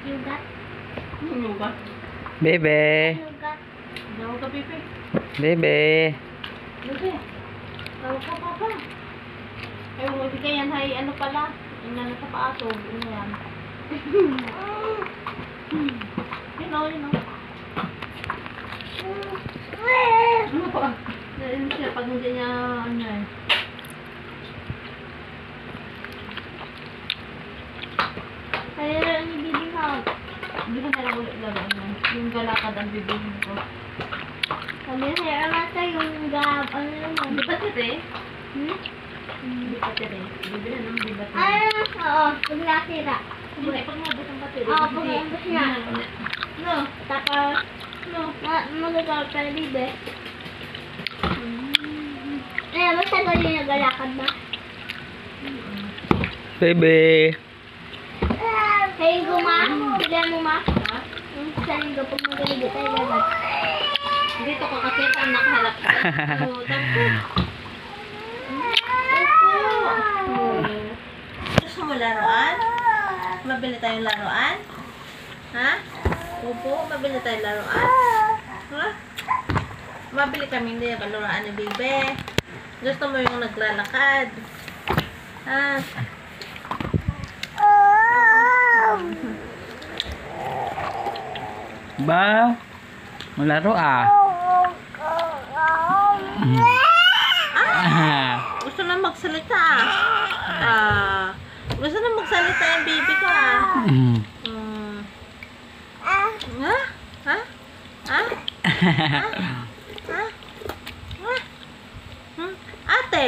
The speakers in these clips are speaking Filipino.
Yugat. Yugat. Bebe. Yugat. Tawag ka, Pipi. Bebe. Bebe. Tawag ka, Papa. Ay, huwag ka yan. Hay, ano pala? Inano sa paasog. Ano yan? Yun o, yun o. Ano pa? Ano siya pag hindi niya, ano eh. Kaya lang yung bibihag. Hindi ko na lang ulit laro niya. Yung galakad ang bibigyan ko. Sabi niya, amata yung gab, ano naman. Di ba tire? Hmm? Di ba tire? Bibili ng di ba tire? Ah, oo, pag nasira. Hindi, pag nabot ang battery. Oo, pag nabot niya. No. Tapos, No. magagawa pa na bibe. Eh, basta ko yung nagalakad ba? Bebe. Hey, guma. Bigyan mo ma. Yung sa linggo, pag magaligit tayo labat. Dito ko kasi ang nakahalap ko. Tapos. Gusto mo laruan? Mabili tayong laruan? Ha? Opo, mabili tayong laruan? Ha? Mabili kami hindi ba laruan ni Bibe? Gusto mo yung naglalakad? Ha? Ba? Malaro ah. Gusto na magsalita gusto na magsalita yung baby ko Ha? Ha? Ha? Ha? Ha? Ate?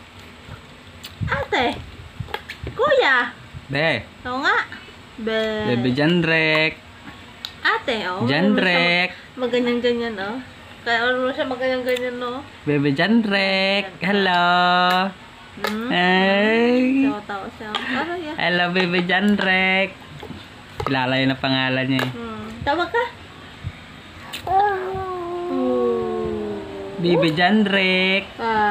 Ate? Kuya? Be. Oo nga. Bebe Jandrek. Ate, oh. Jandrek. Maganyan-ganyan, oh. Kaya ano siya maganyan-ganyan, no? Bebe Jandrek. Hello. Hey. Tawa-tawa siya. Ano yan? Hello, Bebe Jandrek. Kilala yun ang pangalan niya eh. Tawag ka? Bebe Jandrek.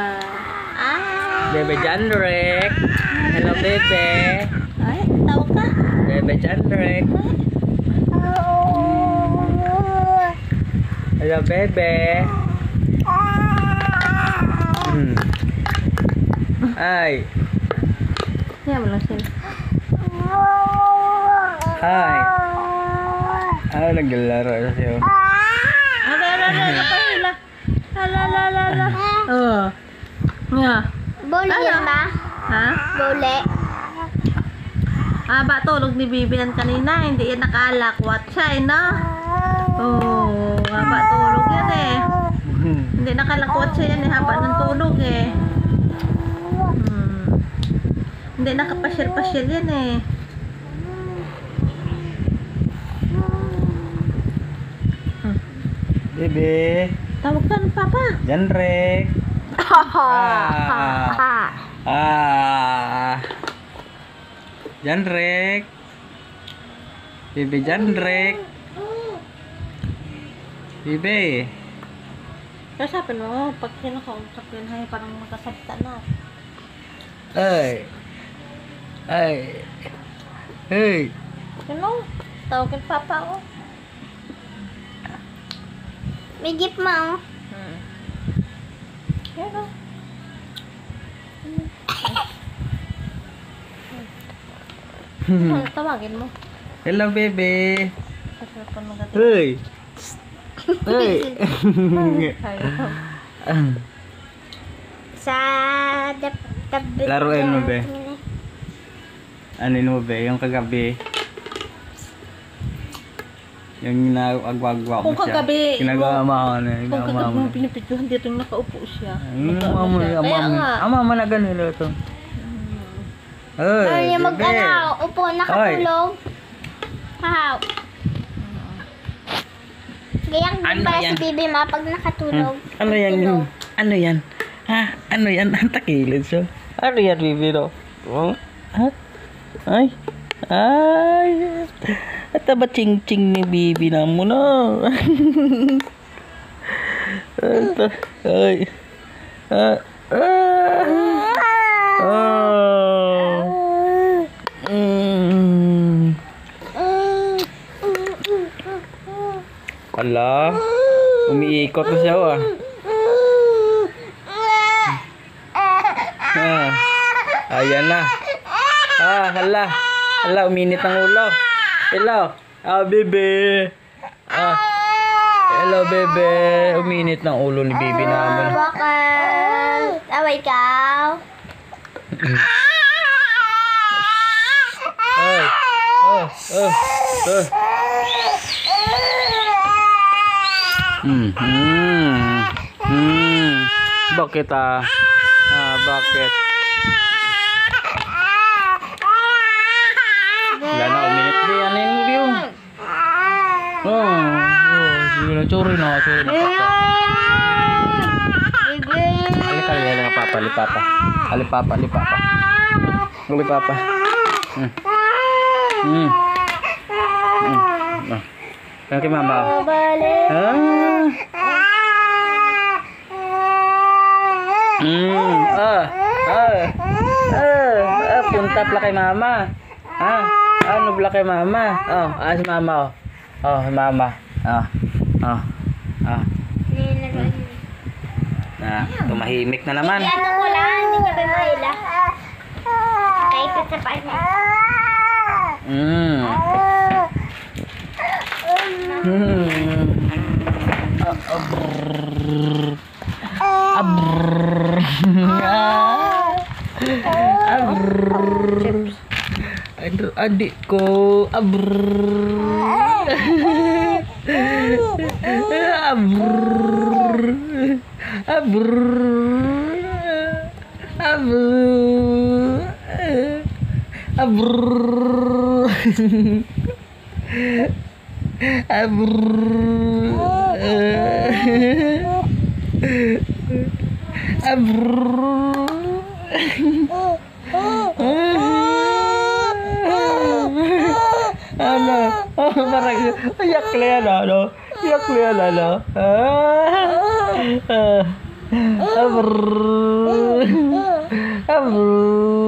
Bebe Jandrek. Hello, Bebe. Ay, tawag ka? Bebe Jandrek. Hello, Bebe. Hi. Kaya mo lang sila. Hi. Ano naglalaro na sa'yo? Ala. Oh. Nga. Bole yan ba? Ha? Bole. Ba tulog ni Bibian kanina, hindi yan nakalakwat siya, eh, no? Oh, haba tulog yan eh. Hindi nakalakwat siya yan eh, haba ng tulog eh. Hindi nakapasyal-pasyal yan eh. Bebe. Tawag ka ng papa. Jandrek. Jandrek. Bebe Jandrek. Bebe. Kasapin mo, pag kinakausap yun, hay, parang magkasabta na. Ay. Ay. Hey. Ano? Tawagin papa ko. May gift mo. Yan o. Tawagin mo. Hello, Bebe. Sa cellphone mo natin. Hey. Hey. Sa tabi. Laruin mo, be. Ano mo, be? Yung kagabi. Yung nagwagwa mo Kung siya. kagabi, Kinagawa mo ako na. Kung kagabi mo pinipidyohan dito yung nakaupo siya. Kaya nga. Ama na ganito ito. Ano Hey, yung mag-ano? Upo, nakatulog. Hahaw. Gayak din Ano pala yan? si Bibi ma pag nakatulog. Ano yan? Ano yan? Ha? Ano yan? Ang takilid siya. Ano yan, Bibi, no? Oh? Ha? Ay. Ay. At ba ching-ching ni Bibi na mo na? Ay. Ala, umiikot na siya, ah. Ayan na. Hala. Hala, uminit ang ulo. Hello. Bebe. Hello, bebe. Uminit ng ulo ni baby naman. Bakit? Ikaw? Ay. Bakit bakit? Wala na, uminit di. Ano yung movie yun? Sige na, sorry na papa. Alipapa. Kaya kay mama. Punta pala kay mama. Ano pala kay mama? Si mama. Mama. Tumahimik na naman. Ano ko lang, hindi niya ba mahila? Kahit sa paan niya. Adik ko. Parang iyak na yan, ano? Iyak na yan, ano? Abur.